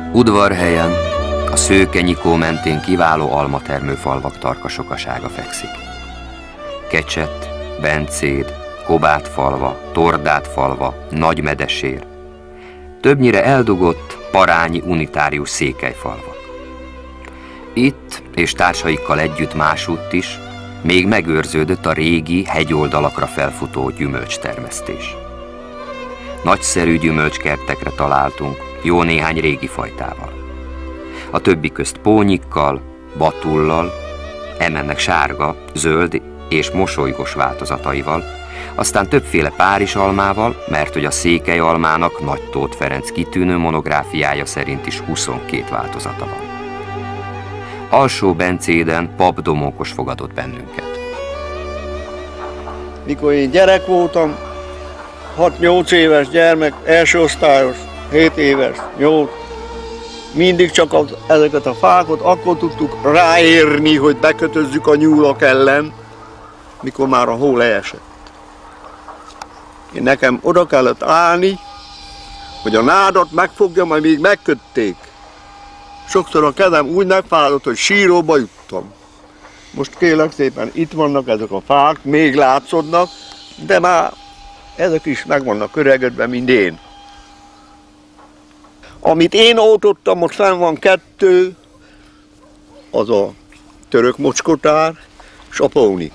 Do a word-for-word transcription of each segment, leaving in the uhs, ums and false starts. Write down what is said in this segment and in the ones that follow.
Udvarhelyen, a Szőke-Nyikó mentén kiváló almatermő falvak tarka sokasága fekszik. Kecsett, Bencéd, Kobátfalva, Tordátfalva, Nagymedesér. Többnyire eldugott, parányi unitárius székelyfalvak. Itt és társaikkal együtt másútt is még megőrződött a régi hegyoldalakra felfutó gyümölcstermesztés. Nagyszerű gyümölcskertekre találtunk, jó néhány régi fajtával. A többi közt pónyikkal, batullal, emennek sárga, zöld és mosolygos változataival, aztán többféle párizsalmával, mert hogy a székelyalmának Nagy Tóth Ferenc kitűnő monográfiája szerint is huszonkét változata van. Alsó Bencéden Pap Domókos fogadott bennünket. Mikor én gyerek voltam, hat-nyolc éves gyermek, első osztályos, hét éves, nyolc, mindig csak az, ezeket a fákat akkor tudtuk ráérni, hogy bekötözzük a nyúlak ellen, mikor már a hó leesett. Én nekem oda kellett állni, hogy a nádat megfogja, majd még megkötték. Sokszor a kezem úgy megfáradt, hogy síróba juttam. Most kérlek szépen, itt vannak ezek a fák, még látszódnak, de már ezek is meg vannak öregedve, mint én. Amit én oltottam, most fenn van kettő, az a török mocskotár és a pónik.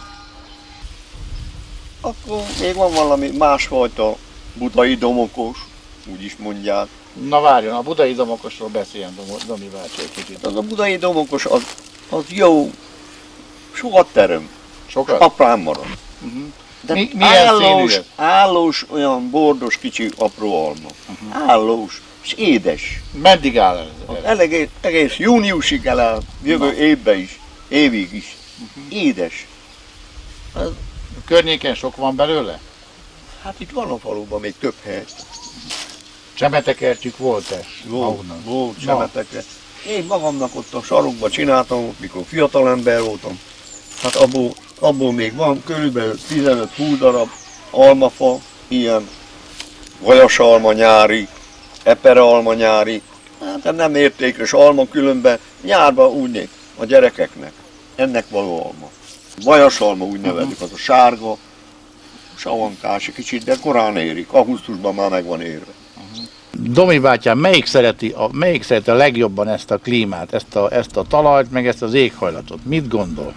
Akkor még van valami másfajta budai domokos, úgy is mondják. Na várjon, a budai domokosról beszéljen, Domi bácsi, egy kicsit. Az a budai domokos, az, az jó, sokat terem, Sokat? aprán marad. Uh-huh. De Mi, milyen állós, színű? állós, olyan bordos, kicsi, apró alma. Uh-huh. Állós, és édes. Meddig áll ez? Az egész, egész júniusig el, jövő Na. évben is, évig is. Uh-huh. Édes. Az, a környéken sok van belőle? Hát itt van a faluban még több hely. Csemetekertjük volt-e? Volt, volt csemetekert. Én magamnak ott a sarokban csináltam, mikor fiatalember voltam. Hát abból, abból még van körülbelül tizenöt-húsz darab almafa, ilyen vajasalma nyári, eperalma nyári. Hát nem értékes alma, különben nyárban úgy néz a gyerekeknek. Ennek való alma. Vajasalma úgy nevezik, az a sárga, savankás, kicsit, de korán érik. Augusztusban már meg van érve. Domi bátyám, melyik szereti, a, melyik szereti a legjobban ezt a klímát, ezt a, ezt a talajt, meg ezt az éghajlatot? Mit gondol?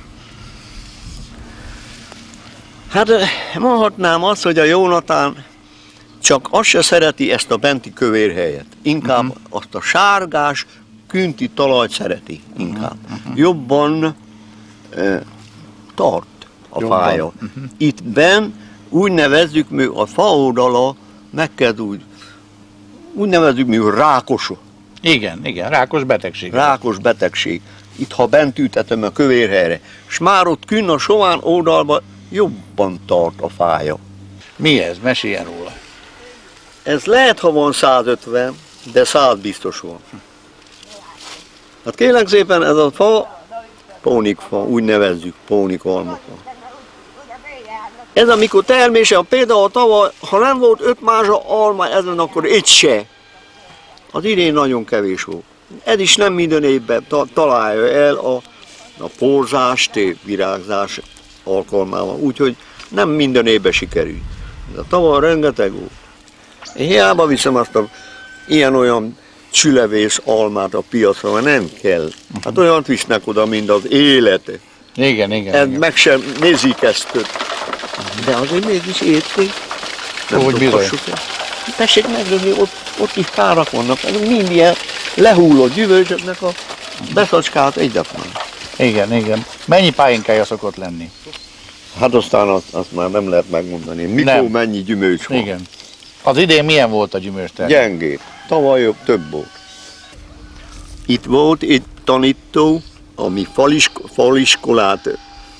Hát mondhatnám azt, hogy a Jónatán csak azt se szereti ezt a benti kövérhelyet. Inkább uh-huh. azt a sárgás, künti talajt szereti. Inkább. Uh-huh. Jobban eh, tart a Jobban. fája. Uh-huh. Itt benn úgy nevezzük, mi a fa oldala megkezd úgy, úgy nevezzük, mi rákos. Igen, igen, rákos betegség. Rákos betegség. Itt, ha bent ültetem a kövérhelyre, és már ott künn a sován oldalban jobban tart a fája. Mi ez? Meséljen róla. Ez lehet, ha van százötven, de száz biztos van. Hát kérlek szépen, ez a fa, pónikfa, úgy nevezzük, pónikalmafa. Ez amikor termése, például tavaly, ha nem volt öt mázsa alma ezen, akkor egy se. Az idén nagyon kevés volt. Ez is nem minden évben ta találja el a, a porzást, virágzás alkalmával, úgyhogy nem minden évben sikerül. De tavaly rengeteg volt. Én hiába viszem azt a ilyen-olyan csülevész almát a piacra, mert nem kell. Hát olyant visznek oda, mint az élete. Igen, igen. Ez igen. meg sem nézik ezt több. De azért mégis érték. Nem Hogy bizony. Tessék megnézni, ott, ott is párak vannak, mind ilyen lehullott gyümölcsöknek a beszacskált egyetlen. Igen, igen. Mennyi pálinkája szokott lenni? Hát aztán azt, azt már nem lehet megmondani. Mikor nem. Mennyi gyümölcs van. Igen. Az idén milyen volt a gyümölcstermény? Gyengét. Tavaly jobb, több volt. Itt volt egy tanító, ami falisk faliskolát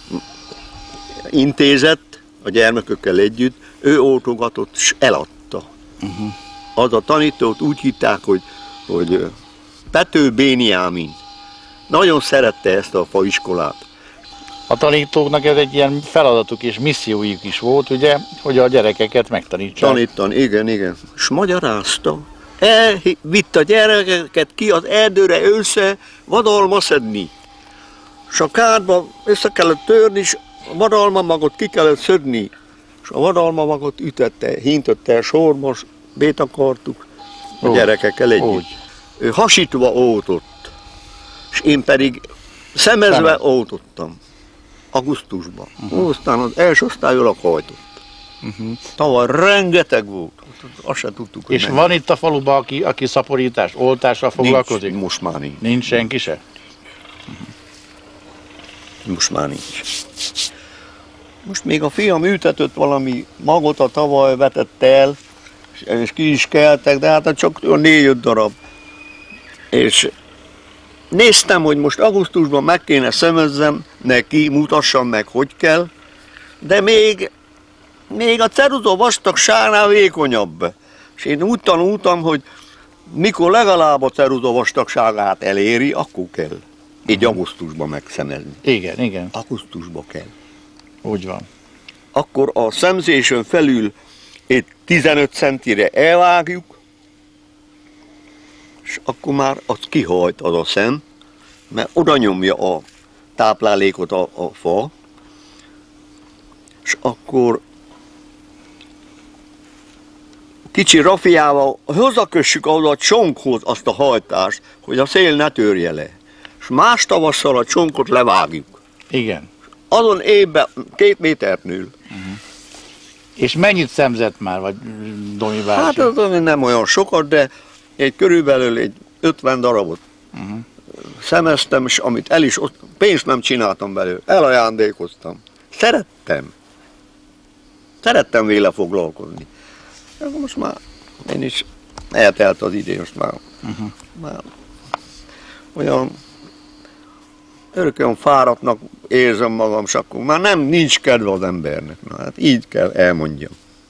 intézett a gyermekökkel együtt, ő oltogatott és eladta. Uh-huh. Az a tanítót úgy hitták, hogy, hogy Pető Béniámin. Nagyon szerette ezt a faiskolát. A tanítóknak ez egy ilyen feladatuk és missziójuk is volt, ugye, hogy a gyerekeket megtanítsák. Tanítani, igen, igen. És magyarázta, elvitt a gyerekeket ki az erdőre össze vadalma szedni. És a kádba össze kellett törni, és a vadalmamagot ki kellett szedni. És a vadalmamagot ütette, hintötte sorba, bétakartuk a Úgy. gyerekekkel együtt. Úgy. Ő hasítva ótott, és én pedig szemezve Szemez. ótottam. Augusztusban. Uh-huh. Aztán az első osztályolak hajtott. Uh-huh. Tavaly rengeteg volt. Azt se tudtuk, hogy És mennyi. van itt a faluban, aki, aki szaporítás, oltással foglalkozik? Nincs, most már nincs. Nincs senki se? Most már nincs. Most még a fiam ültetett valami magot, a tavaly vetett el, és ki is keltek, de hát csak négy-öt darab. És néztem, hogy most augusztusban meg kéne szemezzem neki, mutassam meg, hogy kell, de még, még a ceruza vastagságnál vékonyabb. És én úgy tanultam, hogy mikor legalább a ceruza vastagságát eléri, akkor kell. Így augusztusban megszemezni. Igen, igen, Augusztusban kell. úgy van. Akkor a szemzésen felül egy tizenöt centire elvágjuk, és akkor már az kihajt az a szem, mert oda nyomja a táplálékot a, a fa, és akkor kicsi rafiával hozzakössük ahhoz a csonkhoz azt a hajtást, hogy a szél ne törje le. És más tavasszal a csonkot levágjuk. Igen. Azon évben két métert nő. És mennyit szemzett már, vagy Domi bácsi? Hát az nem olyan sokat, de egy körülbelül egy ötven darabot Uh-huh. szemeztem, és amit el is, ott pénzt nem csináltam belőle, elajándékoztam. Szerettem. Szerettem vele foglalkozni. Most már én is eltelt az idő, most már, Uh-huh. már olyan örök olyan fáradtnak érzem magam, és akkor már nem nincs kedve az embernek. Na, hát így kell elmondjam.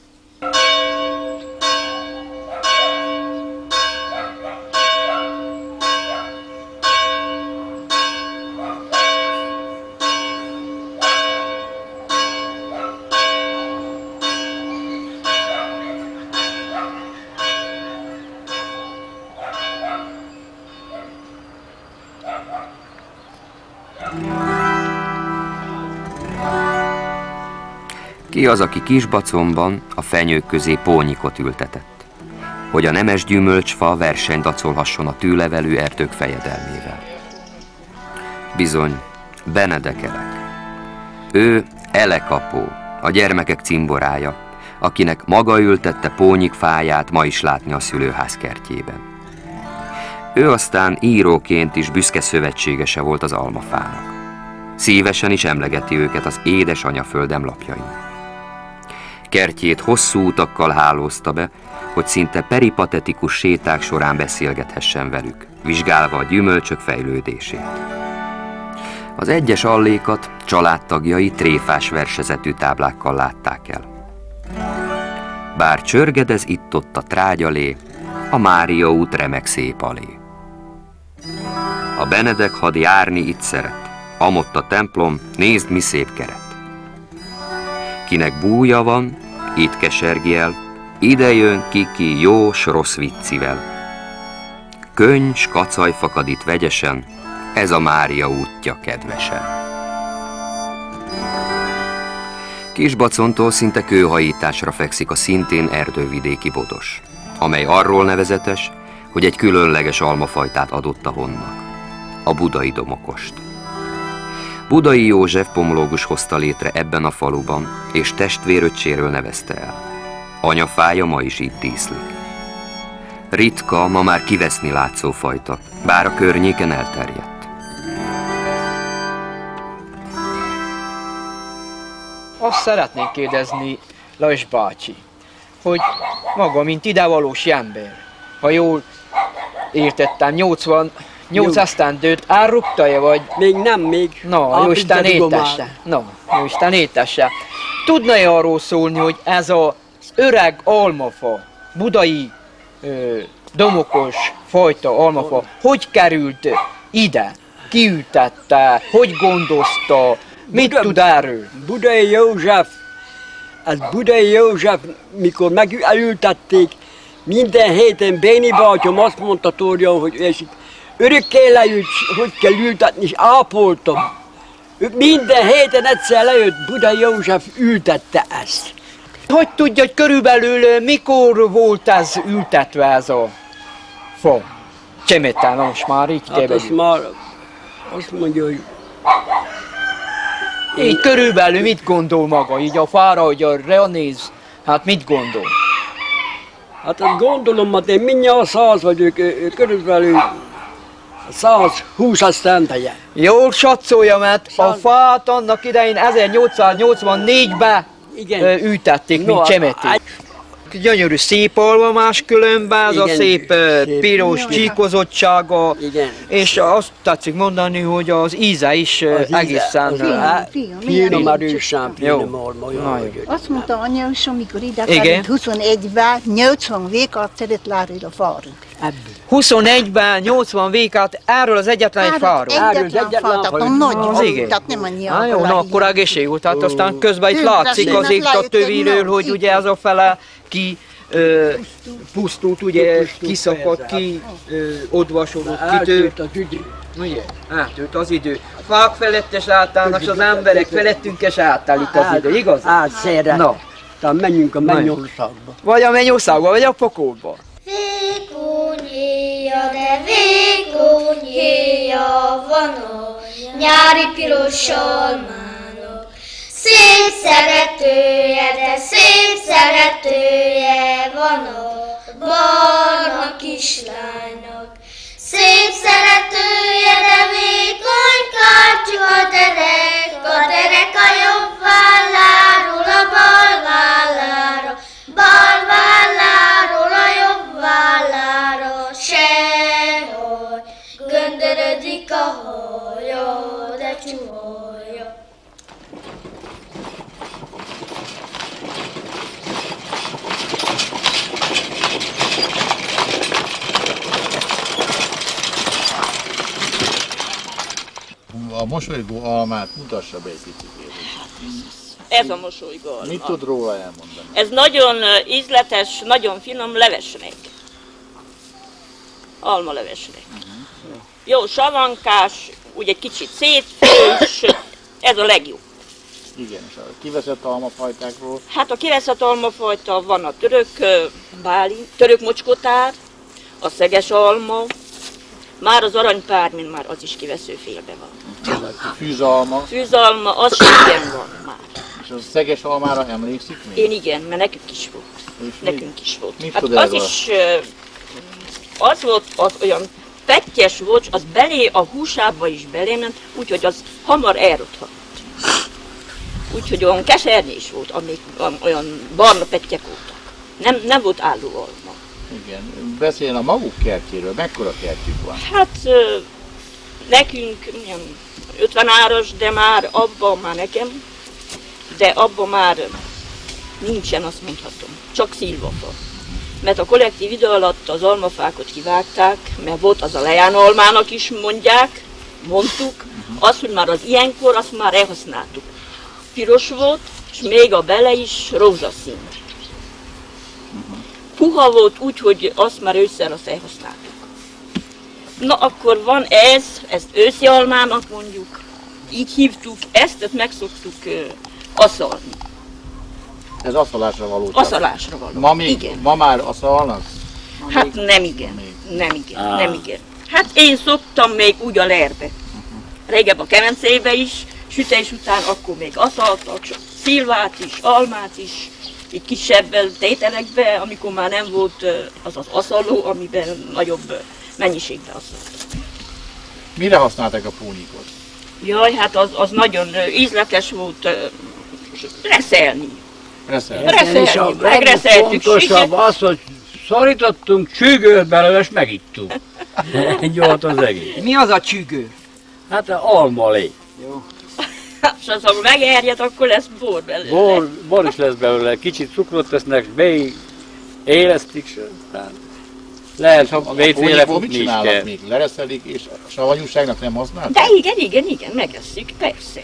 Ki az, aki Kisbacomban a fenyők közé pónyikot ültetett, hogy a nemes gyümölcsfa versenydacolhasson a tűlevelő erdők fejedelmével? Bizony, Benedek Elek. Ő Elekapó, a gyermekek cimborája, akinek maga ültette pónyikfáját ma is látni a szülőház kertjében. Ő aztán íróként is büszke szövetségese volt az almafának. Szívesen is emlegeti őket az édes anyaföldem lapjain. Kertjét hosszú utakkal hálózta be, hogy szinte peripatetikus séták során beszélgethessen velük, vizsgálva a gyümölcsök fejlődését. Az egyes allékat családtagjai tréfás versezetű táblákkal látták el. Bár csörgedez itt-ott a trágyalé, a Mária út remek szép alé. A Benedek had járni itt szeret, amott a templom, nézd mi szép keret. Kinek búja van, itt kesergi el, ide jön ki-ki jó s rossz viccivel. Könny s kacaj fakad itt vegyesen, ez a Mária útja kedvesen. Kisbacontól szinte kőhajításra fekszik a szintén erdővidéki Bodos, amely arról nevezetes, hogy egy különleges almafajtát adott a honnak, a budai domokost. Budai József pomológus hozta létre ebben a faluban, és testvéröccséről nevezte el. Anyafája ma is itt díszlik. Ritka, ma már kiveszni látszó fajta, bár a környéken elterjedt. Azt szeretnék kérdezni, Lajos bácsi, hogy maga, mint idevalós ember, ha jól értettem, nyolcvan nyolc esztendőt elrúgta-e, vagy... Még nem, még. Na, jó Isten étesse. Na, jó Isten étesse. Tudna-e arról szólni, hogy ez az öreg almafa, budai ö, domokos fajta almafa, hogy került ide? Kiültette, hogy gondozta, mit Buda, tud erről? Budai József, az Budai József, mikor megültették, Minden héten Béni bátyom azt mondta Tórián, hogy és örökké leült, hogy kell ültetni, és ápoltam. Minden héten egyszer lejött, Budai József ültette ezt. Hogy tudja, hogy körülbelül mikor volt ez ültetve ez a fa? Csemetán, most már így Hát azt már azt mondja, hogy... Így körülbelül mit gondol maga, így a fára, hogy arra néz, hát mit gondol? Hát azt gondolom, hogy én mindjárt száz vagyok, körülbelül százhúsz esztendeje. Jól satszolja, mert a fát annak idején ezernyolcszáznyolcvannégyben ültették, mint csemetét. Gyönyörű szép alma máskülönben, ez a szép, szép piros csíkozottsága, igen. És azt tetszik mondani, hogy az íze is az egészen finom, erősen finom alma. Azt mondta anya is, amikor ide került huszonegyben, nyolcvan vékat szedett láról a fáról. huszonegyben, nyolcvan vékat erről az egyetlen egy fáról. Egyetlen fáról, tehát nagy, tehát nem annyi a jó, na akkor egészség volt, tehát aztán közben itt látszik az itt a töviről, hogy ugye ez a fele ki ö, pusztult, ugye kiszakadt, ki ö, odvasodott, kitőtt. Ugye? Átült az idő. Fák felettes átállnak, az emberek felettünk és átáll itt az idő, igaz? Átszerre. Na, tehát menjünk a Mennyországba. Vagy a Mennyországba, vagy a Pokolba. Vékonyéja, de vékonyéja van a nyári piros almának. Szép szeretője, de szép szeretője van a barna kislánynak. Szép szeretője, de vékony kártyú a derek, a derek a jobb válláról a bal vállára, bal válláról a jobb vállára, sehogy göndörödik a haja, de csuholja. A mosolygó almát mutassa be egy kicsit. Ez a mosolygó alma. Mit tud róla elmondani? Ez nagyon ízletes, nagyon finom levesnek. Almalevesnek. Uh-huh. Jó savankás, úgy egy kicsit szétfős, ez a legjobb. Igen, és a kiveszett almafajtákról? Hát a kiveszett almafajta van a török bálint, török mocskotár, a szeges alma, már az aranypármin már az is kivesző félbe van. Fűzalma? Fűzalma, az sem igen van már. És a szeges almára emlékszik még? Én igen, mert nekünk is volt. És nekünk is volt. Mit hát tud az is, az volt, az olyan pettyes volt, az belé, a húsába is belément, úgyhogy az hamar elrothatott. Úgyhogy olyan kesernyés volt, amik olyan barna pettyek voltak. Nem, nem volt álló alma. Igen. Beszéljen a maguk kertjéről, mekkora kertjük van? Hát nekünk ötven áras, de már abban már nekem, de abban már nincsen, azt mondhatom, csak szilvafa. Mert a kollektív idő alatt az almafákat kivágták, mert volt az a Leján almának is mondják, mondtuk, az, hogy már az ilyenkor, azt már elhasználtuk. Piros volt, és még a bele is rózsaszín. Puha volt úgy, hogy azt már ősszel azt elhasználtuk. Na akkor van ez, ezt őszi almának mondjuk, így hívtuk, ezt meg szoktuk uh, aszalni. Ez aszalásra való? Aszalásra való, ma még, igen. Ma már aszalnak? Hát nem igen, nem igen, ah. nem igen. Hát én szoktam még úgy a lerbe. Régebb a kemencébe is, sütés után akkor még aszaltak, szilvát is, almát is, így kisebb tételekbe, amikor már nem volt az az aszaló, amiben nagyobb mennyiségben aszaltak. Mire használták a pónikot? Jaj, hát az, az nagyon ízletes volt reszelni. Reszelni. Reszelni, megreszeltük. Fontosabb az, hogy szorítottunk csügőt belőle, és megittuk. Egy volt az egész. Mi az a csügő? Hát almalé. Jó. És az, ha megerjed, akkor lesz bor belőle. Bor, bor is lesz belőle, kicsit cukrot tesznek, még élesztik, aztán lehet, ha vétféle futni is kell. Még lereszelik, és a savanyúságnak nem használják? De igen, igen, igen, megesszük, persze.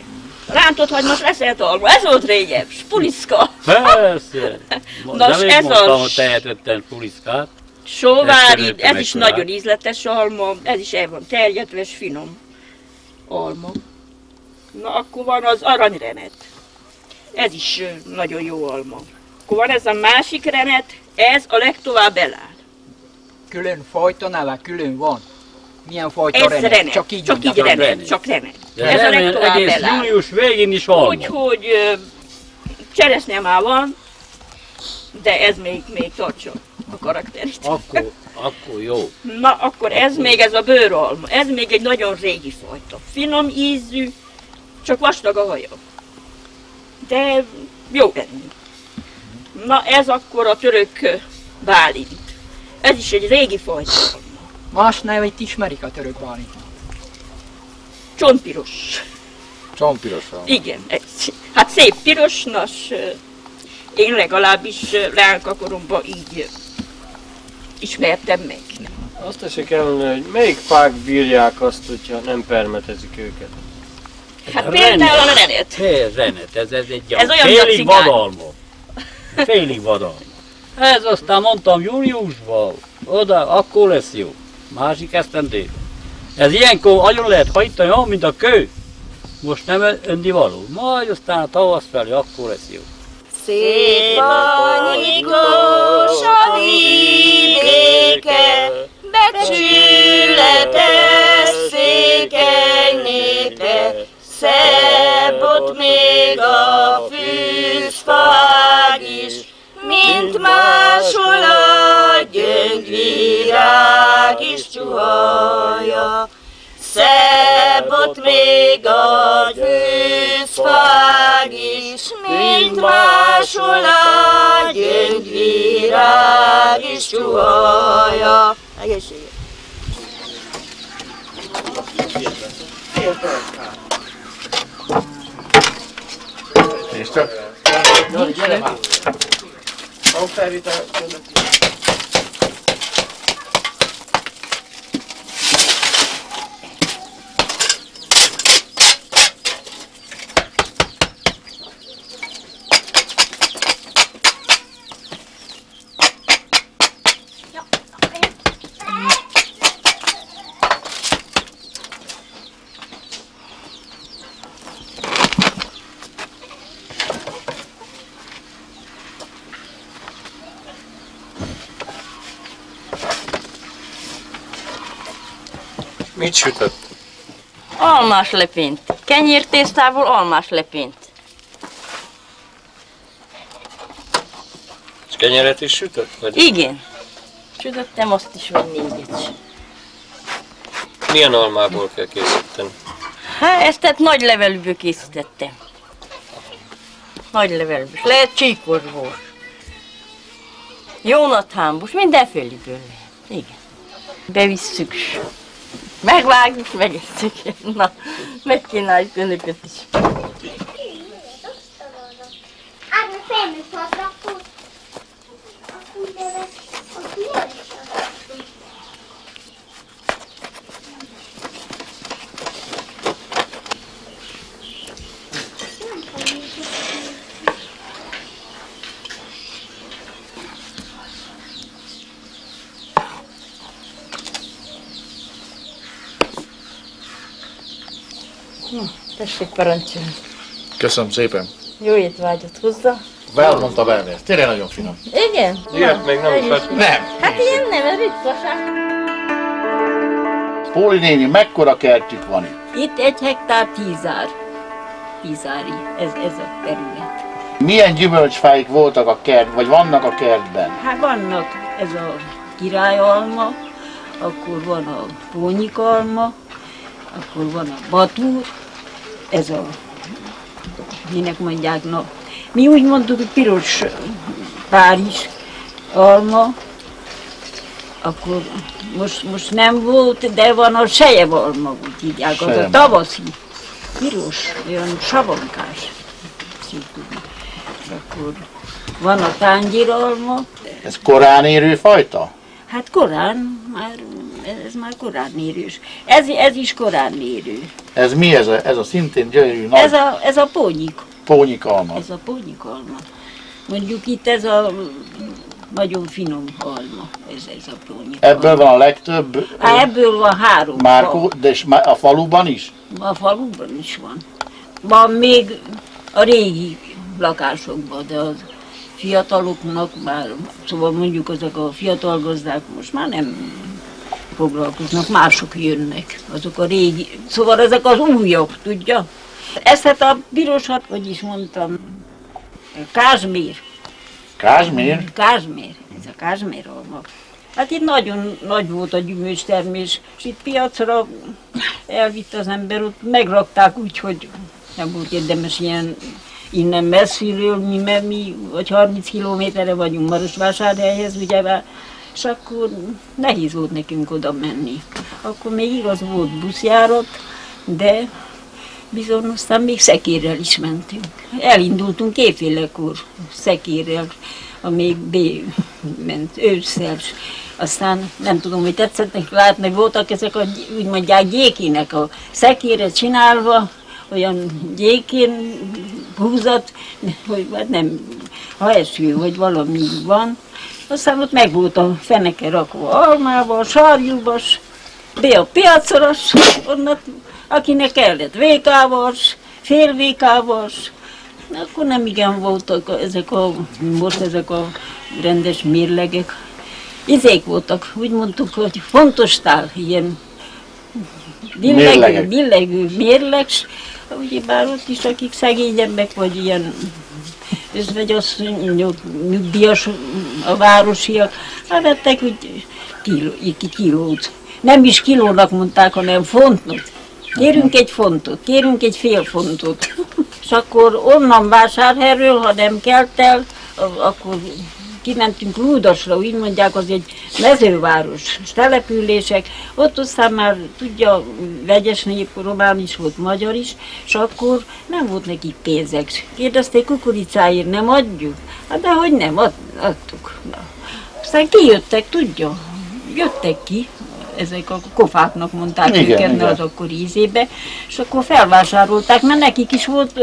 Rántott hagymás reszelt alma, ez volt régen, spuliszka. Persze. Nos, nem ez mondtam, a hogy tehetetlen puliszkát. sóvári, ez is nagyon ízletes alma, ez is el van terjedve, és finom alma. Na, akkor van az aranyrenet. Ez is nagyon jó alma. Akkor van ez a másik renet, ez a legtovább eláll. Külön fajta neve, külön van. Milyen fajta Ez renet? renet, Csak így, csak így renet, renet, csak renet. De ez renet a legtovább egész eláll. június végén is alma. Úgyhogy cseresznye már van, de ez még, még tartsa a karakterét. Akkor, akkor jó. Na, akkor ez még ez a bőralma. Ez még egy nagyon régi fajta. Finom ízű, csak vastag a haja. De jó enni. Na, ez akkor a török bálint. Ez is egy régi fajta. Más nevét ismerik a török bálintnak. Csontpiros. Csontpiros van. Igen, ez. Hát szép piros, nos, én legalábbis leánkakoromban így ismertem meg. Azt tessék elmondani, hogy melyik fák bírják azt, hogyha nem permetezik őket? Hát például a renet. Ez renet, ez, ez egy Ez olyan félig cigány. vadalma. Félig vadalma. Ez aztán mondtam júniusban, oda, akkor lesz jó. Másik esztendő. Ez ilyenkor nagyon lehet hajtani, olyan, mint a kő. Most nem önni való. Majd aztán a tavasz felé, akkor lesz jó. Szép anyikos a vidéke, becsületes székely népe, szebb ott még a fűzfág is, mint máshol a gyöngyvirág is csuhaja. Szebb ott még a fűzfág is, mint máshol a gyöngyvirág is csuhaja. Egészséget! Nézd csak! Na, gyere már! Hangfelvétel. Mit sütött? Almás lepényt. Kenyértésztából almás lepényt. És kenyeret is sütött? Vagy? Igen. Sütöttem azt is, vagy négyet. Milyen almából kell készíteni? Hát ezt tehát nagy levelűből készítettem. Nagy levelűből. Lehet csíkosból. Jónathánból, mindenféliből lehet. Igen. Bevisszük. Megvágjuk, megesszük. Na, megkínáljuk önöket is. Na, tessék parancsolni. Köszönöm szépen. Jó étvágyat hozzá. Belmondta belőle, ez tényleg nagyon finom. Igen? Ilyet még nem fett. Nem. Hát ilyen nem, ez ritkaság. Póli néni, mekkora kertjük van itt? Itt egy hektár tízár. Tízári, ez, ez a terület. Milyen gyümölcsfáik voltak a kert, vagy vannak a kertben? Hát vannak ez a királyalma, akkor van a pónyikalma, akkor van a batúr, ez a, minek mondják, na, mi úgy mondtuk, hogy piros Párizs alma, akkor most, most nem volt, de van a sejevalma, úgy hívják, az a tavaszi, piros, olyan savankás, és akkor van a tángyiralma. Ez korán érő fajta? Hát korán, már, ez már korán érős. Ez, ez is korán érő. Ez mi ez a, ez a szintén gyönyörű nagy... Ez a, ez a pónyik. Pónyikalma. Ez a pónyikalma. Mondjuk itt ez a nagyon finom alma, ez, ez a pónyikalma. Ebből van a legtöbb... Há, ebből van három. Márkó, de és a faluban is? A faluban is van. Van még a régi lakásokban, de a fiataloknak már, szóval mondjuk ezek a fiatal gazdák most már nem foglalkoznak, mások jönnek, azok a régi, szóval ezek az újabb, tudja? Ezt hát a pirosat, hogy is mondtam, kázsmér. Kázsmér? Kázsmér, ez a kázsmér alma. Hát itt nagyon nagy volt a gyümölcstermés, és itt piacra elvitt az ember, ott megrakták úgy, hogy nem volt érdemes ilyen innen messziről, mi, mert mi vagy harminc kilométerre vagyunk Marosvásárhelyhez, ugye, és akkor nehéz volt nekünk oda menni. Akkor még igaz volt buszjárat, de bizony aztán még szekérrel is mentünk. Elindultunk éjfélekor szekérrel, amíg B ment ősszel. Aztán nem tudom, hogy tetszettek látni, voltak ezek a, úgy mondják, gyékének a szekére csinálva, olyan gyékén húzat, hogy nem, ha eső, vagy valami van. Aztán ott meg volt a feneke rakva almával, sarjúbas, B a piacoros, onnan, akinek kellett vékávas, fél vékávas, akkor nem igen voltak ezek a, most ezek a rendes mérlegek. Izék voltak, úgy mondtuk, hogy fontos tál, ilyen billegő, billegő mérleg, ugyebár ott is, akik szegényebbek, vagy ilyen, ez vagy azt nyugdíjas a városiak, hát vettek úgy kiló, kilót. Nem is kilónak mondták, hanem fontot. Kérünk egy fontot, kérünk egy fél fontot. És akkor onnan Vásárhelyről, ha nem kelt el, akkor kimentünk Lúdasra, úgy mondják, az egy mezőváros, települések, ott aztán már tudja, vegyes nép, román is volt, magyar is, és akkor nem volt nekik pénzek. Kérdezték, kukoricáért nem adjuk? Hát de hogy nem, ad, adtuk. Na. Aztán kijöttek, tudja, jöttek ki, ezek a kofáknak mondták igen, őket, igen. Az akkor ízébe, és akkor felvásárolták, mert nekik is volt,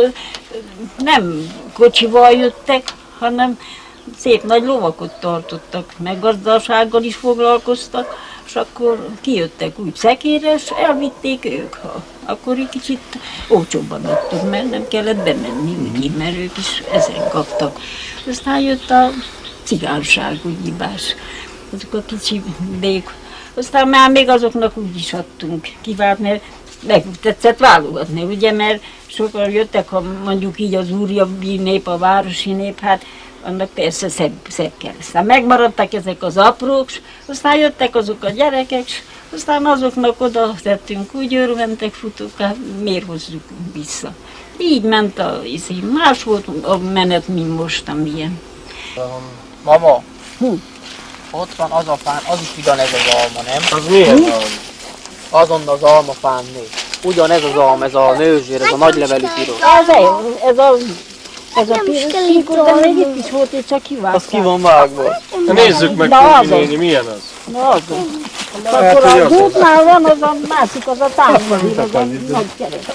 nem kocsival jöttek, hanem szép nagy lovakot tartottak, meg gazdasággal is foglalkoztak, és akkor kijöttek úgy szekérre, és elvitték ők. Ha. Akkor egy kicsit olcsóbban adtuk, mert nem kellett bemenni, úgy, mert ők is ezen kaptak. Aztán jött a cigányság, úgy hibás, azok a kicsi bék. Aztán már még azoknak úgy is adtunk kivált, mert meg tetszett válogatni, ugye, mert sokan jöttek, ha mondjuk így az újabb nép, a városi nép, hát annak persze szebb, szebb kell. Aztán megmaradtak ezek az aprók, aztán jöttek azok a gyerekek, aztán azoknak oda tettünk, úgy örventek, futók, hát miért hozzuk vissza. Így ment a izé. Más volt a menet, mint most, amilyen. Um, mama, hm. Ott van az a fán, az is ugyanez az alma, nem? Az milyen hm? alma? Azon az almafánnél. Ugyanez az alma, ez a nőzsér, ez a nagylevelű piros. Ez a, ez a, ez a piros, de még itt is volt, és csak kivágták. Az ki van vágva. Na nézzük meg, Kóki néni, milyen az? Na az. Akkor a gútnál van, az a másik, az a távolír, az a nagy kerek.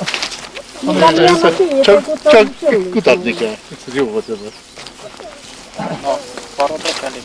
Csak, csak kutatni kell, ez jó volt ez. Na, arra befelé.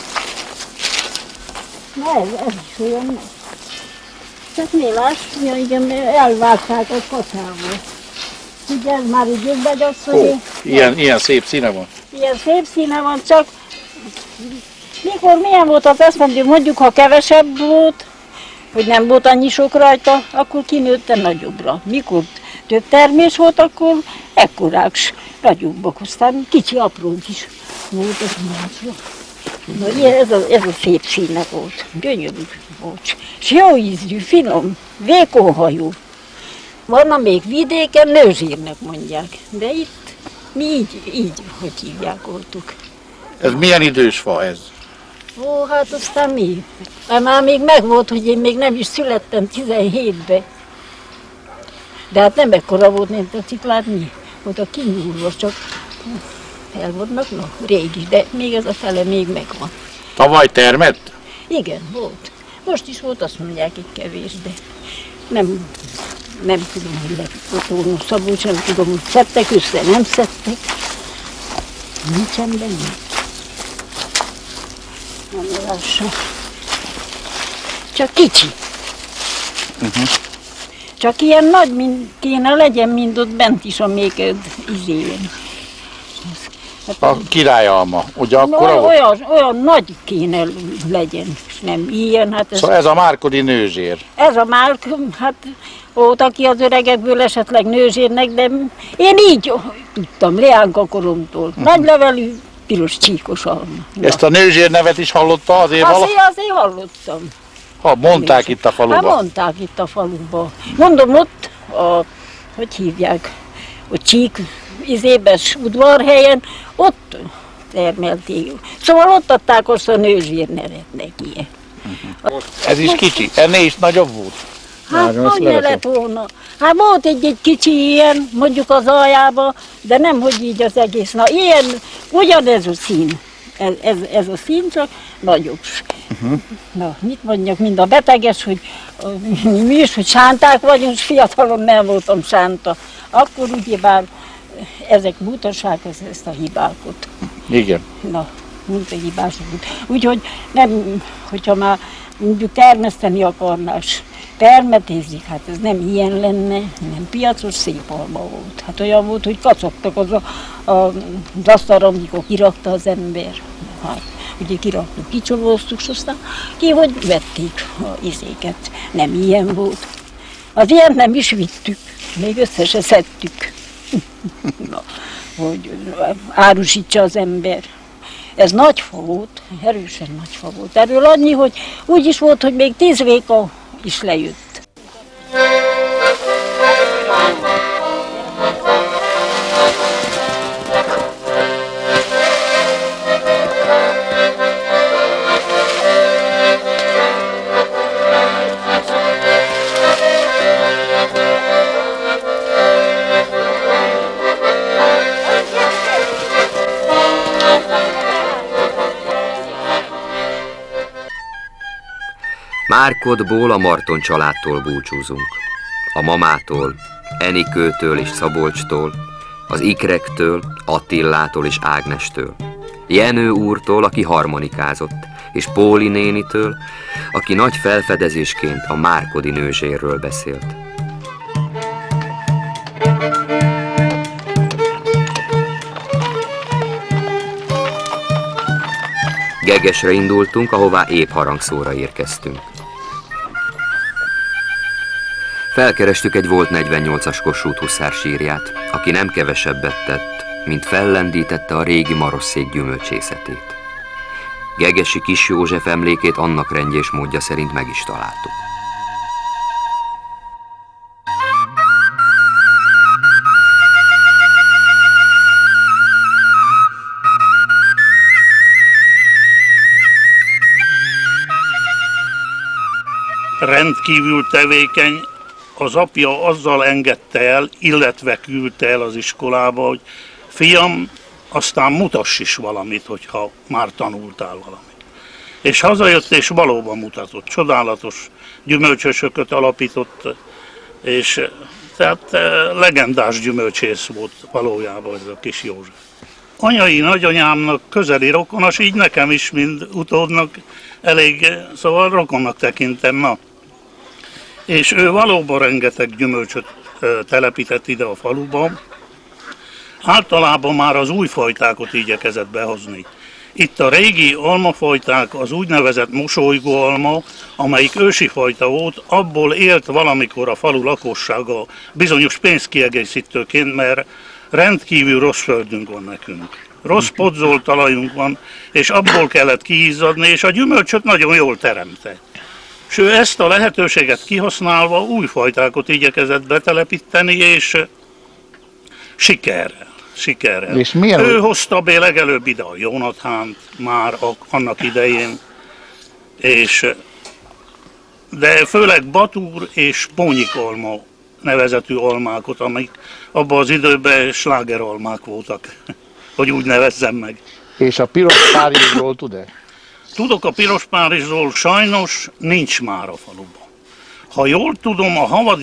Na ez, ez is olyan meg. Csak mélás, ja igen, elvágták a kacsából. Ugye ez már így jövőben az, hogy... Ilyen, ilyen szép színe van? Ilyen szép színe van, csak mikor milyen volt az eszmendő, mondjuk ha kevesebb volt, hogy nem volt annyi sok rajta, akkor kinőtte nagyobbra. Mikor több termés volt, akkor ekkorák, nagyobbak, aztán kicsi aprók is volt az másra. Na, ez, a, ez a szép színe volt, gyönyörű volt, és jó ízű, finom, vékony hajú. Van még vidéken, nőzsírnek mondják, de itt mi így, így, hogy hívják voltuk. Ez milyen idős fa ez? Ó, hát aztán mi? Már még megvolt, hogy én még nem is születtem tizenhétben. De hát nem ekkora volt, nem tetszik látni. Volt a kinyúlva, csak el vannak, no, régi, de még ez a fele még megvan. Tavaly termett? Igen, volt. Most is volt, azt mondják, egy kevés, de nem nem tudom, hogy lett Ottó Szabolcs, nem tudom, hogy szedtek össze, nem szedtek. Nincsen benne. Nem lássa. Csak kicsi. Uh-huh. Csak ilyen nagy, mint kéne legyen, mint ott bent is a még izén. Hát a királyalma, ugye akkor no, olyan, olyan nagy kéne legyen, és nem ilyen. Hát ez, szóval ez a márkodi nőzsér. Ez a márk, hát volt, aki az öregekből esetleg nőzsérnek, de én így tudtam, Leánka koromtól. Uh-huh. Nagy levelű, piros csíkos alma. Ezt a nőzsér nevet is hallotta azért valahogy? Azért, azért hallottam. Ha, mondták itt a faluban? Hát mondták itt a faluban. Mondom, ott, a, hogy hívják, a Csík izébes udvarhelyen, ott termelték. Szóval ott adták azt a nőzsér nevet neki. Uh-huh. Ez is kicsi, ennél is nagyobb volt? Hát hogy ne lett volna. Hát volt egy-egy kicsi ilyen, mondjuk az aljába, de nem, hogy így az egész. Na ilyen, ugyanez a szín. Ez, ez, ez a szín csak nagyobb. Uh-huh. Na, mit mondjak, mind a beteges, hogy mi is, hogy sánták vagyunk, és fiatalon nem voltam sánta. Akkor ugyebár ezek mutassák ezt a hibákat. Igen. Na, mint a hibások. Úgyhogy nem, hogyha már mondjuk termeszteni akarnás, permetézik, hát ez nem ilyen lenne, nem piacos, szép alma volt. Hát olyan volt, hogy kacagtak az a, a, az asztalra, amikor kirakta az ember. Hát, ugye kiraktuk, kicsolóztuk, és aztán ki, hogy vették a izéket. Nem ilyen volt. Az ilyen nem is vittük, még össze se szedtük. Na, hogy árusítsa az ember. Ez nagy fa volt, erősen nagy fa volt. Erről annyi, hogy úgy is volt, hogy még tíz réka is lejött. Márkodból a Marton családtól búcsúzunk. A mamától, Enikőtől és Szabolcstól, az Ikrektől, Attillától és Ágnestől, Jenő úrtól, aki harmonikázott, és Póli nénitől, aki nagy felfedezésként a márkodi nőzsérről beszélt. Gegesre indultunk, ahová épp harangszóra érkeztünk. Felkerestük egy volt negyvennyolcas Kossuth huszár sírját, aki nem kevesebbet tett, mint fellendítette a régi marosszék gyümölcsészetét. Gegesi Kis József emlékét annak rendje és módja szerint meg is találtuk. Rendkívül tevékeny, az apja azzal engedte el, illetve küldte el az iskolába, hogy fiam, aztán mutass is valamit, hogyha már tanultál valamit. És hazajött, és valóban mutatott. Csodálatos gyümölcsösököt alapított, és tehát legendás gyümölcsész volt valójában ez a Kis József. Anyai nagyanyámnak közeli rokonas, így nekem is, mint utódnak, elég, szóval rokonnak tekintem, na. És ő valóban rengeteg gyümölcsöt telepített ide a faluba. Általában már az új fajtákat igyekezett behozni. Itt a régi almafajták, az úgynevezett mosolygóalma, amelyik ősi fajta volt, abból élt valamikor a falu lakossága bizonyos pénzkiegészítőként, mert rendkívül rossz földünk van nekünk. Rossz podzolt talajunk van, és abból kellett kiizzadni, és a gyümölcsöt nagyon jól teremte. És ő ezt a lehetőséget kihasználva új fajtákat igyekezett betelepíteni, és sikerrel. sikerrel. És milyen ő hozta be legelőbb ide a Jónathánt már a, annak idején, és, de főleg Batúr és Pónyikalma nevezetű almákot, amik abban az időben slágeralmák voltak, hogy úgy nevezzem meg. És a piros Párizsról tud-e? Tudok a piros Párizsról, sajnos nincs már a faluban. Ha jól tudom, a Havadi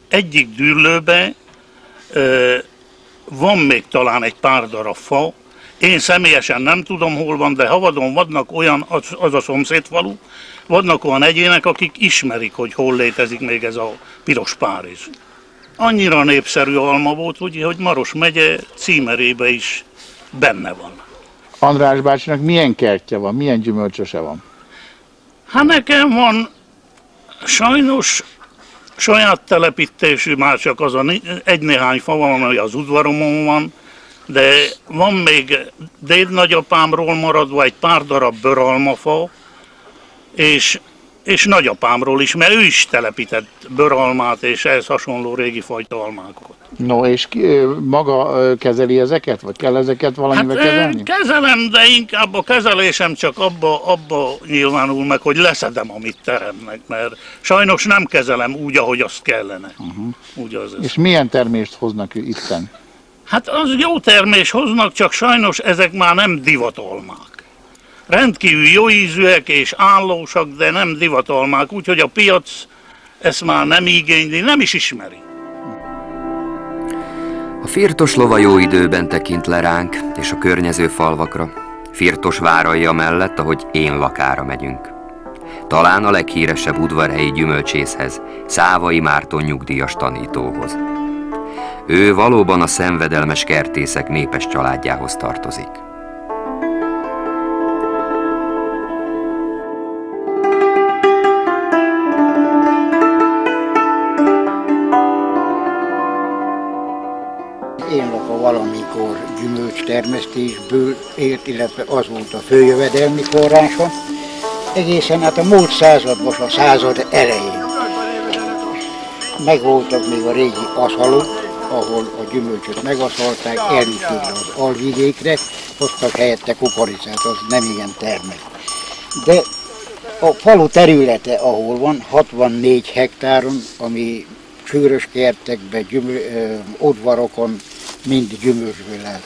egyik dűrlőbe ö, van még talán egy pár darab fa. Én személyesen nem tudom, hol van, de Havadon vannak olyan, az, az a szomszédfalu, vannak olyan egyének, akik ismerik, hogy hol létezik még ez a piros Párizs. Annyira népszerű alma volt, ugye, hogy Maros megye címerébe is benne van. András bácsinak milyen kertje van, milyen gyümölcsöse van? Hát nekem van sajnos saját telepítésű, már csak az a egy-néhány fa van, ami az udvaromon van, de van még déd-nagyapámról maradva egy pár darab bőralmafa, és, és nagyapámról is, mert ő is telepített bőralmát és ehhez hasonló régi fajta almákat. No, és ki, maga kezeli ezeket, vagy kell ezeket valamivel hát, kezelni? Kezelem, de inkább a kezelésem csak abba, abba nyilvánul meg, hogy leszedem, amit teremnek, mert sajnos nem kezelem úgy, ahogy azt kellene. Uh-huh. Úgy az és milyen termést hoznak itten? Hát az jó termés hoznak, csak sajnos ezek már nem divatalmák. Rendkívül jó ízűek és állósak, de nem divatalmák, úgyhogy a piac ezt már nem igényli, nem is ismeri. A Firtos lova jó időben tekint le ránk és a környező falvakra, Firtos váralja mellett, ahogy én lakára megyünk. Talán a leghíresebb udvarhelyi gyümölcsészhez, Szávai Márton nyugdíjas tanítóhoz. Ő valóban a szenvedelmes kertészek népes családjához tartozik. Én lapa valamikor gyümölcstermesztésből élt, illetve az volt a főjövedelmi forrása, egészen hát a múlt században, a század elején. Megvoltak még a régi aszalok, ahol a gyümölcsöt megaszalták, elvitték az alvidékre, hoztak helyette kukoricát, az nem igen termel. De a falu területe, ahol van, hatvannégy hektáron, ami sűrös kertekben, gyümöl, ö, udvarokon, mind gyümölcsből áll.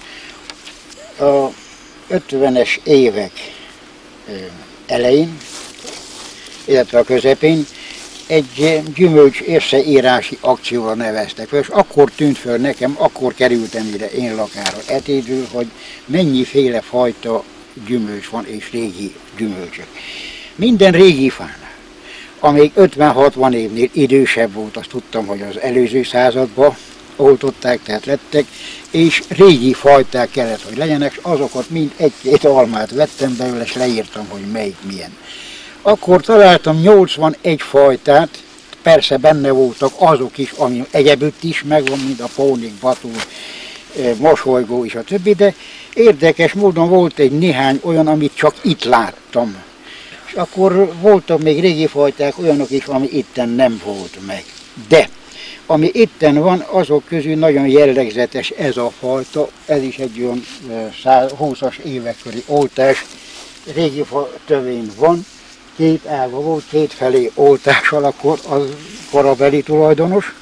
A ötvenes évek ö, elején, illetve a közepén egy gyümölcs összeírási akcióra neveztek, és akkor tűnt föl nekem, akkor kerültem ide én lakára etédül, hogy mennyiféle fajta gyümölcs van és régi gyümölcsök. Minden régi fánál, amíg ötven-hatvan évnél idősebb volt, azt tudtam, hogy az előző században oltották, tehát lettek, és régi fajták kellett, hogy legyenek, és azokat mind egy-két almát vettem belőle, és leírtam, hogy melyik milyen. Akkor találtam nyolcvanegy fajtát, persze benne voltak azok is, ami egyebütt is megvan, mint a pónik, batúr, mosolygó és a többi, de érdekes módon volt egy néhány olyan, amit csak itt láttam. És akkor voltak még régi fajták, olyanok is, ami itten nem volt meg. De ami itten van, azok közül nagyon jellegzetes ez a fajta, ez is egy olyan húszas évek körüli oltás, régi tövény van, két ága volt, két felé oltással akkor az korabeli tulajdonos,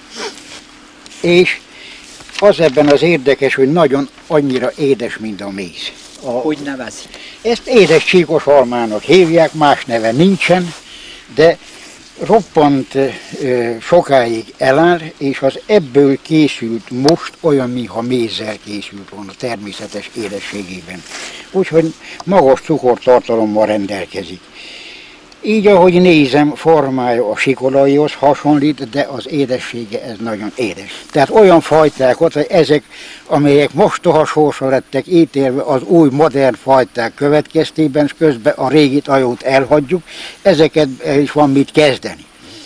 és az ebben az érdekes, hogy nagyon annyira édes, mint a méz. A, Hogy nevezi? Ezt édes csíkos almának hívják, más neve nincsen, de roppant e, sokáig eláll, és az ebből készült most olyan, mintha mézzel készült volna természetes édességében. Úgyhogy magas cukortartalommal rendelkezik. Így, ahogy nézem, formája a sikolaihoz hasonlít, de az édessége ez nagyon édes. Tehát olyan fajtákat, hogy ezek, amelyek mostoha sorsra lettek ítélve az új modern fajták következtében, és közben a régi ajót elhagyjuk, ezeket is van mit kezdeni.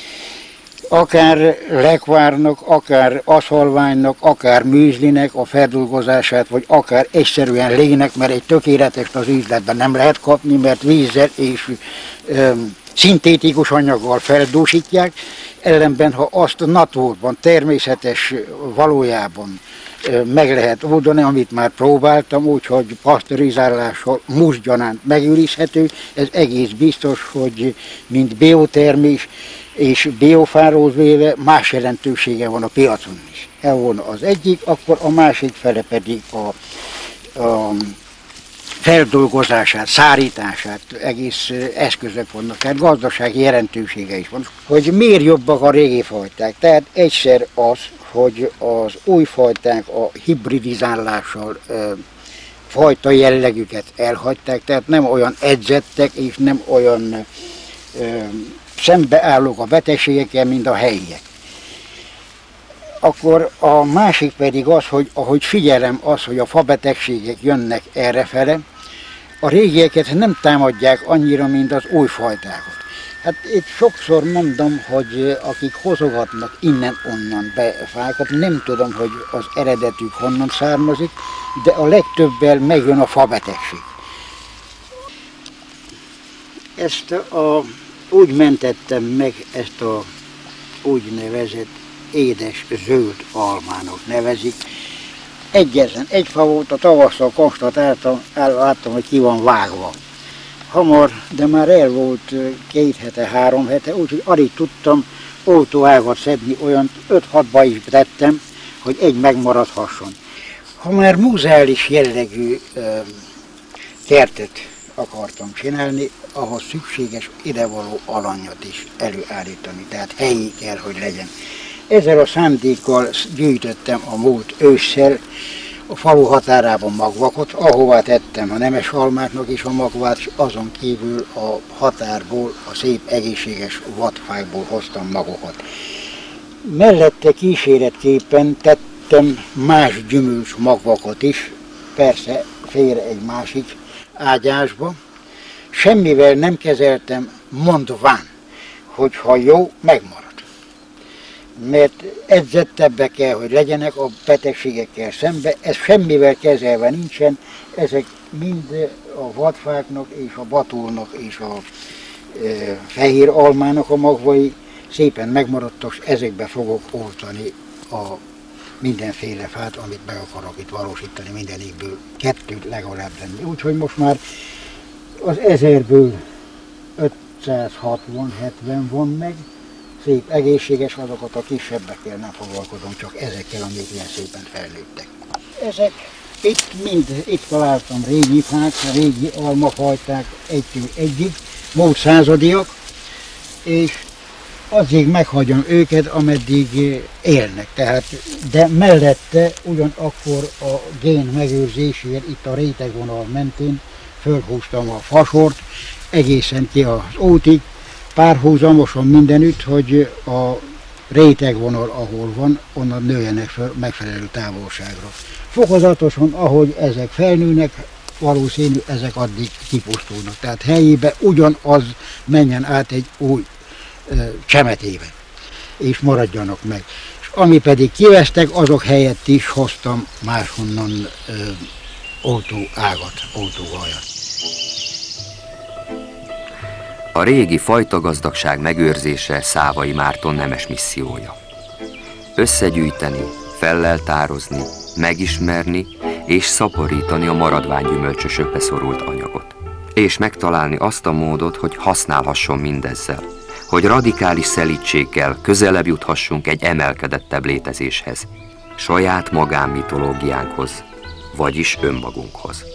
Akár lekvárnak, akár aszalványnak, akár műzlinek a feldolgozását, vagy akár egyszerűen lének, mert egy tökéletes az üzletben nem lehet kapni, mert vízzel és ö, szintétikus anyaggal feldúsítják, ellenben ha azt naturban, természetes valójában ö, meg lehet oldani, amit már próbáltam, úgyhogy paszterizálással muszgyanánt megőrizhető, ez egész biztos, hogy mint biotermés, és biofáról véve más jelentősége van a piacon is. Ez volna az egyik, akkor a másik fele pedig a, a feldolgozását, szárítását, egész eszközök vannak, tehát gazdasági jelentősége is van. Hogy miért jobbak a régi fajták? Tehát egyszer az, hogy az új fajták a hibridizálással ö, fajta jellegüket elhagyták, tehát nem olyan edzettek és nem olyan ö, szembeállók a betegségekkel, mint a helyiek. Akkor a másik pedig az, hogy ahogy figyelem az, hogy a fabetegségek jönnek errefele, a régieket nem támadják annyira, mint az új fajtákat. Hát itt sokszor mondom, hogy akik hozogatnak innen-onnan be fákat, nem tudom, hogy az eredetük honnan származik, de a legtöbbel megjön a fabetegség. Ezt a, úgy mentettem meg ezt a úgynevezett édes zöld almának nevezik. Egyetlen egy fa volt, a tavasszal konstatáltam, láttam, hogy ki van vágva. Hamar, de már el volt két hete, három hete, úgyhogy alig tudtam oltóágat szedni, olyan öt-hatba is tettem, hogy egy megmaradhasson. Ha már múzeális jellegű ö, kertet akartam csinálni, ahhoz szükséges idevaló alanyat is előállítani, tehát helyi kell, hogy legyen. Ezzel a szándékkal gyűjtöttem a múlt ősszel a falu határában magvakot, ahová tettem a nemes almáknak is a magvát, és azon kívül a határból, a szép egészséges vadfákból hoztam magokat. Mellette kíséretképpen tettem más gyümölcs magvakot is, persze félre egy másik ágyásba. Semmivel nem kezeltem, mondván, hogy ha jó, megmarad. Mert edzettebbek kell, hogy legyenek a betegségekkel szembe, ez semmivel kezelve nincsen, ezek mind a vadfáknak és a batulnak és a e, fehér almának a magvai szépen megmaradtak, és ezekbe fogok oltani a mindenféle fát, amit meg akarok itt valósítani, mindenikből kettőt legalább lenni. Úgyhogy most már az ezerből ötszázhatvan-hetven van meg, szép, egészséges, azokat a kisebbekkel nem foglalkozom, csak ezekkel, amik ilyen szépen felnőttek. Ezek itt mind, itt találtam régi fák, régi almafajták egytől egyig, múlt századiak, és addig meghagyom őket, ameddig élnek. Tehát, de mellette ugyanakkor a gén megőrzésért itt a rétegvonal mentén fölhúztam a fasort, egészen ki az útig, párhuzamosan mindenütt, hogy a rétegvonal, ahol van, onnan nőjenek fel megfelelő távolságra. Fokozatosan, ahogy ezek felnőnek, valószínű ezek addig kipusztulnak. Tehát helyébe ugyanaz menjen át egy új e, csemetébe, és maradjanak meg. És ami pedig kivesztek, azok helyett is hoztam máshonnan e, oltóágat, oltóhajat. A régi fajtagazdagság megőrzése Szávai Márton nemes missziója. Összegyűjteni, felleltározni, megismerni és szaporítani a maradványgyümölcsösökbe szorult anyagot. És megtalálni azt a módot, hogy használhasson mindezzel, hogy radikális szelídséggel közelebb juthassunk egy emelkedettebb létezéshez, saját magánmitológiánkhoz, vagyis önmagunkhoz.